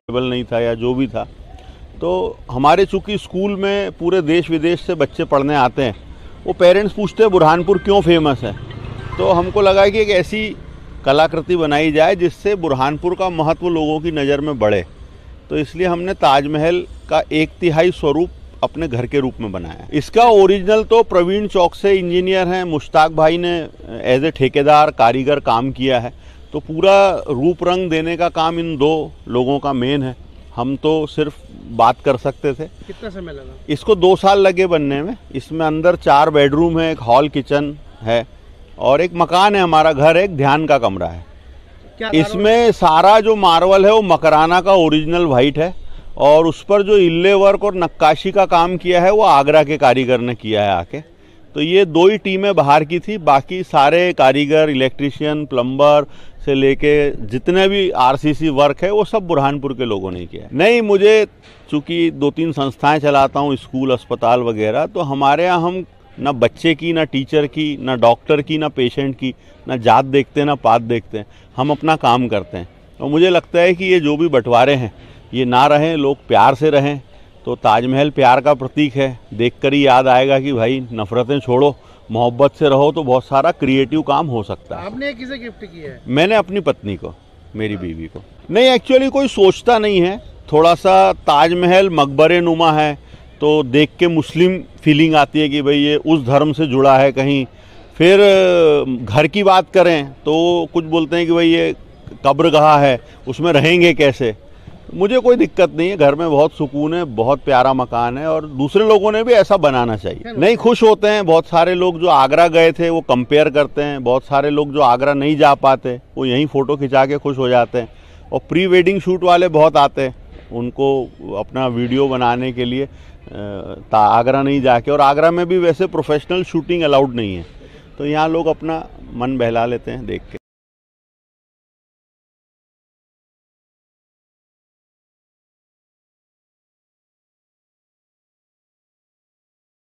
नहीं था या जो भी था। तो हमारे चूँकि स्कूल में पूरे देश विदेश से बच्चे पढ़ने आते हैं, वो पेरेंट्स पूछते हैं बुरहानपुर क्यों फेमस है। तो हमको लगा कि एक ऐसी कलाकृति बनाई जाए जिससे बुरहानपुर का महत्व लोगों की नज़र में बढ़े। तो इसलिए हमने ताजमहल का 1/3 स्वरूप अपने घर के रूप में बनाया। इसका ओरिजिनल तो प्रवीण चौक से इंजीनियर हैं मुश्ताक भाई ने एज ए ठेकेदार कारीगर काम किया है। तो पूरा रूप रंग देने का काम इन 2 लोगों का मेन है। हम तो सिर्फ बात कर सकते थे। कितना समय लगा इसको? 2 साल लगे बनने में। इसमें अंदर 4 बेडरूम है, एक हॉल किचन है और एक मकान है, हमारा घर है, एक ध्यान का कमरा है। इसमें सारा जो मार्बल है वो मकराना का ओरिजिनल वाइट है और उस पर जो इल्ले वर्क और नक्काशी का काम किया है वो आगरा के कारीगर ने किया है आके। तो ये 2 ही टीमें बाहर की थी, बाकी सारे कारीगर, इलेक्ट्रिशियन, प्लम्बर से लेके जितने भी आरसीसी वर्क है वो सब बुरहानपुर के लोगों ने किया है। नहीं, मुझे चूँकि 2-3 संस्थाएं चलाता हूँ, स्कूल, अस्पताल वगैरह, तो हमारे यहाँ हम ना बच्चे की, ना टीचर की, ना डॉक्टर की, ना पेशेंट की, ना जात देखते हैं ना पात देखते हैं। हम अपना काम करते हैं और मुझे लगता है कि ये जो भी बंटवारे हैं ये ना रहें, लोग प्यार से रहें। तो ताजमहल प्यार का प्रतीक है। देखकर ही याद आएगा कि भाई नफरतें छोड़ो, मोहब्बत से रहो, तो बहुत सारा क्रिएटिव काम हो सकता है। आपने किसे गिफ्ट किया है? मैंने अपनी पत्नी को, मेरी बीवी को। नहीं, एक्चुअली कोई सोचता नहीं है। थोड़ा सा ताजमहल मकबरे नुमा है तो देख के मुस्लिम फीलिंग आती है कि भाई ये उस धर्म से जुड़ा है कहीं। फिर घर की बात करें तो कुछ बोलते हैं कि भाई ये कब्रगाह है, उसमें रहेंगे कैसे। मुझे कोई दिक्कत नहीं है, घर में बहुत सुकून है, बहुत प्यारा मकान है और दूसरे लोगों ने भी ऐसा बनाना चाहिए। नहीं, खुश होते हैं। बहुत सारे लोग जो आगरा गए थे वो कंपेयर करते हैं, बहुत सारे लोग जो आगरा नहीं जा पाते वो यहीं फ़ोटो खिंचा के खुश हो जाते हैं। और प्री वेडिंग शूट वाले बहुत आते हैं, उनको अपना वीडियो बनाने के लिए आगरा नहीं जाके। और आगरा में भी वैसे प्रोफेशनल शूटिंग अलाउड नहीं है, तो यहाँ लोग अपना मन बहला लेते हैं देख के।